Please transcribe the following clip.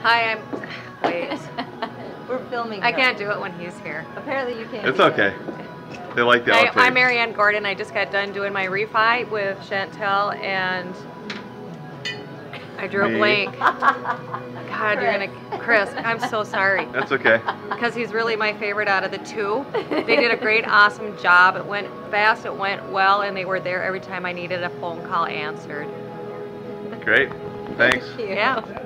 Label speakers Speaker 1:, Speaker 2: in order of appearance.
Speaker 1: Hi, I'm. Wait.
Speaker 2: We're filming.
Speaker 1: I can't do it when he's here.
Speaker 2: Apparently you can't.
Speaker 3: It's okay. They like the outtakes.
Speaker 1: I'm Marianne Gordon. I just got done doing my refi with Chantel, and I drew a blank. God, you're gonna, Chris. I'm so sorry.
Speaker 3: That's okay.
Speaker 1: Because he's really my favorite out of the two. They did a great, awesome job. It went fast. It went well, and they were there every time I needed a phone call answered.
Speaker 3: Great. Thanks.
Speaker 1: Yeah.